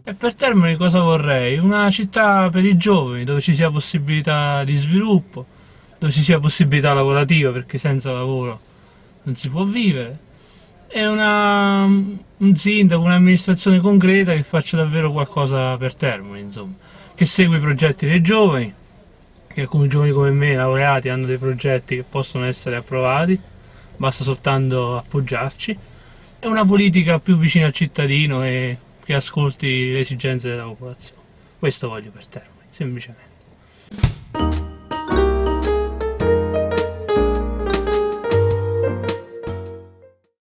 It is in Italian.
E per Termoli cosa vorrei? Una città per i giovani, dove ci sia possibilità di sviluppo, dove ci sia possibilità lavorativa, perché senza lavoro non si può vivere. E un sindaco, un'amministrazione concreta che faccia davvero qualcosa per Termoli, insomma, che segue i progetti dei giovani, che alcuni giovani come me, laureati, hanno dei progetti che possono essere approvati, basta soltanto appoggiarci, e una politica più vicina al cittadino e che ascolti le esigenze della popolazione. Questo voglio per Termoli, semplicemente.